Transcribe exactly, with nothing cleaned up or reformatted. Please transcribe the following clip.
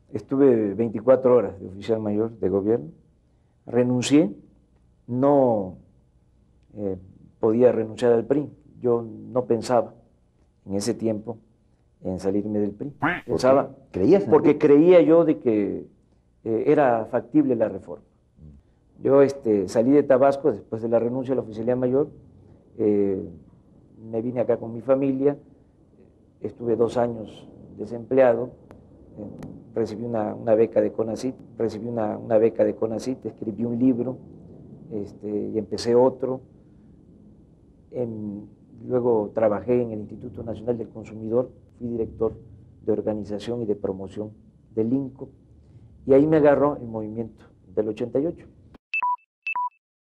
Estuve veinticuatro horas de oficial mayor de gobierno, renuncié, no eh, podía renunciar al P R I, yo no pensaba en ese tiempo en salirme del P R I, ¿Por pensaba, qué? ¿Creías en el porque P R I? creía yo de que eh, era factible la reforma. Yo este, salí de Tabasco después de la renuncia a la oficialía mayor, eh, me vine acá con mi familia, estuve dos años desempleado, eh, recibí una, una, beca de CONACYT, recibí una, una, beca de CONACYT, escribí un libro este, y empecé otro. En, luego trabajé en el Instituto Nacional del Consumidor, fui director de organización y de promoción del INCO, y ahí me agarró el movimiento del ochenta y ocho.